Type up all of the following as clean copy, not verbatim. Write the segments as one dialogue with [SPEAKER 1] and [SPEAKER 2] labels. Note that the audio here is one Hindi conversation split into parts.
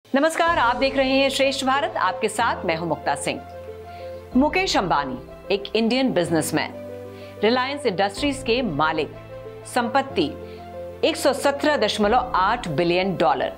[SPEAKER 1] नमस्कार, आप देख रहे हैं श्रेष्ठ भारत। आपके साथ मैं हूं मुक्ता सिंह। मुकेश अंबानी एक इंडियन बिजनेसमैन, रिलायंस इंडस्ट्रीज के मालिक, संपत्ति $117.8 बिलियन,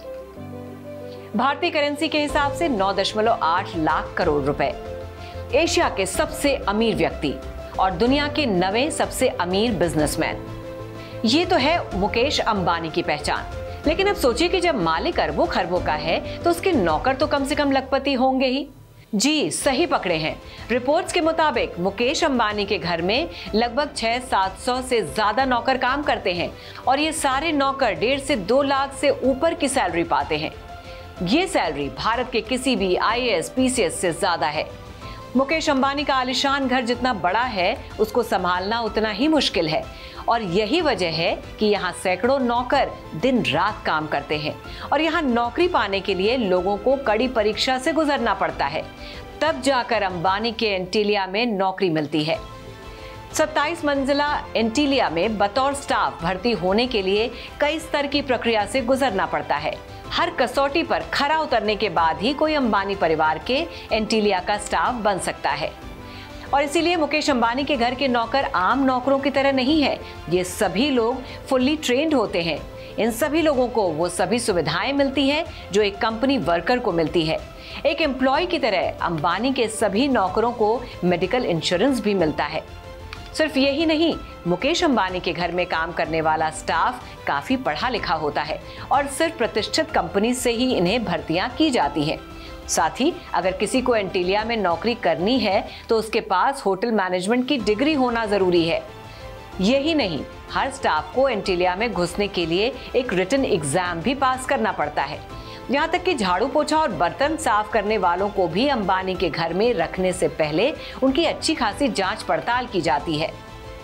[SPEAKER 1] भारतीय करेंसी के हिसाब से 9.8 लाख करोड़ रुपए, एशिया के सबसे अमीर व्यक्ति और दुनिया के 9वें सबसे अमीर बिजनेसमैन। ये तो है मुकेश अंबानी की पहचान। लेकिन अब सोचिए कि जब मालिक अरबों खरबों का है तो उसके नौकर तो कम से कम लखपति होंगे ही। जी सही पकड़े हैं। रिपोर्ट्स के मुताबिक मुकेश अंबानी के घर में लगभग 600-700 से ज्यादा नौकर काम करते हैं और ये सारे नौकर 1.5 से 2 लाख से ऊपर की सैलरी पाते हैं। ये सैलरी भारत के किसी भी IAS PCS से ज्यादा है। मुकेश अंबानी का आलीशान घर जितना बड़ा है उसको संभालना उतना ही मुश्किल है और यही वजह है कि यहाँ सैकड़ों नौकर दिन रात काम करते हैं और यहाँ नौकरी पाने के लिए लोगों को कड़ी परीक्षा से गुजरना पड़ता है, तब जाकर अंबानी के एंटीलिया में नौकरी मिलती है। 27 मंजिला एंटीलिया में बतौर स्टाफ भर्ती होने के लिए कई स्तर की प्रक्रिया से गुजरना पड़ता है। हर कसौटी पर खरा उतरने के बाद ही कोई अंबानी परिवार के एंटीलिया का स्टाफ बन सकता है और इसीलिए मुकेश अंबानी के घर के नौकर आम नौकरों की तरह नहीं है। ये सभी लोग फुल्ली ट्रेंड होते हैं। इन सभी लोगों को वो सभी सुविधाएं मिलती हैं जो एक कंपनी वर्कर को मिलती है। एक एम्प्लॉय की तरह अंबानी के सभी नौकरों को मेडिकल इंश्योरेंस भी मिलता है। सिर्फ यही नहीं, मुकेश अंबानी के घर में काम करने वाला स्टाफ काफी पढ़ा लिखा होता है और सिर्फ प्रतिष्ठित कंपनी से ही इन्हें भर्तियां की जाती हैं। साथ ही अगर किसी को एंटीलिया में नौकरी करनी है तो उसके पास होटल मैनेजमेंट की डिग्री होना जरूरी है। यही नहीं, हर स्टाफ को एंटीलिया में घुसने के लिए एक रिटन एग्जाम भी पास करना पड़ता है। यहाँ तक कि झाड़ू पोछा और बर्तन साफ करने वालों को भी अंबानी के घर में रखने से पहले उनकी अच्छी खासी जांच पड़ताल की जाती है।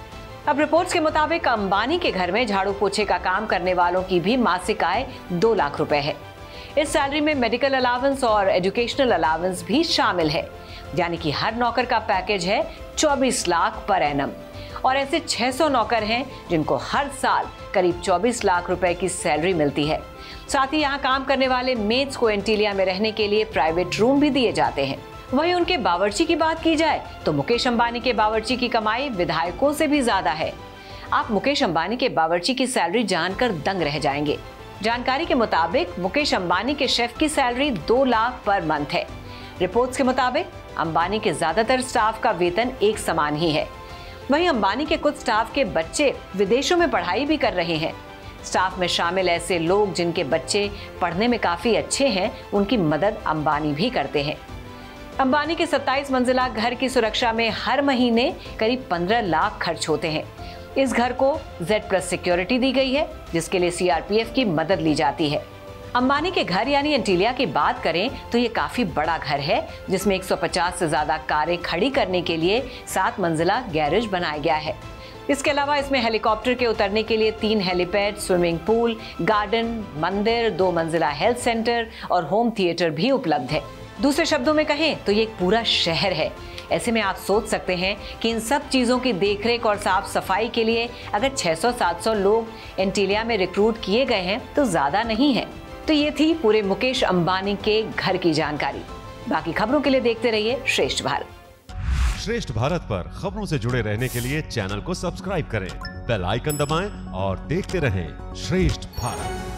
[SPEAKER 1] अब रिपोर्ट्स के मुताबिक अंबानी के घर में झाड़ू पोछे का काम करने वालों की भी मासिक आय 2 लाख रुपए है। इस सैलरी में मेडिकल अलावेंस और एजुकेशनल अलावेंस भी शामिल है, यानी कि हर नौकर का पैकेज है 24 लाख पर एनम और ऐसे 600 नौकर हैं जिनको हर साल करीब 24 लाख रुपए की सैलरी मिलती है। साथ ही यहाँ काम करने वाले मेड्स को एंटीलिया में रहने के लिए प्राइवेट रूम भी दिए जाते हैं। वहीं उनके बावर्ची की बात की जाए तो मुकेश अंबानी के बावर्ची की कमाई विधायकों से भी ज्यादा है। आप मुकेश अंबानी के बावर्ची की सैलरी जानकर दंग रह जाएंगे। जानकारी के मुताबिक मुकेश अंबानी के शेफ की सैलरी 2 लाख पर मंथ है। रिपोर्ट्स के मुताबिक अंबानी के ज्यादातर स्टाफ का वेतन एक समान ही है। वहीं अंबानी के कुछ स्टाफ के बच्चे विदेशों में पढ़ाई भी कर रहे हैं। स्टाफ में शामिल ऐसे लोग जिनके बच्चे पढ़ने में काफी अच्छे हैं, उनकी मदद अंबानी भी करते हैं। अंबानी के 27 मंजिला घर की सुरक्षा में हर महीने करीब 15 लाख खर्च होते हैं। इस घर को Z+ सिक्योरिटी दी गई है जिसके लिए CRPF की मदद ली जाती है। अंबानी के घर यानी एंटीलिया की बात करें तो ये काफी बड़ा घर है जिसमें 150 से ज्यादा कारें खड़ी करने के लिए 7 मंजिला गैरेज बनाया गया है। इसके अलावा इसमें हेलीकॉप्टर के उतरने के लिए 3 हेलीपैड, स्विमिंग पूल, गार्डन, मंदिर, 2 मंजिला हेल्थ सेंटर और होम थिएटर भी उपलब्ध है। दूसरे शब्दों में कहें तो ये एक पूरा शहर है। ऐसे में आप सोच सकते हैं कि इन सब चीजों की देखरेख और साफ सफाई के लिए अगर 600-700 लोग एंटीलिया में रिक्रूट किए गए हैं तो ज्यादा नहीं है। तो ये थी पूरे मुकेश अंबानी के घर की जानकारी। बाकी खबरों के लिए देखते रहिए श्रेष्ठ भारत।
[SPEAKER 2] श्रेष्ठ भारत पर खबरों से जुड़े रहने के लिए चैनल को सब्सक्राइब करें, बेल आइकन दबाएं और देखते रहें श्रेष्ठ भारत।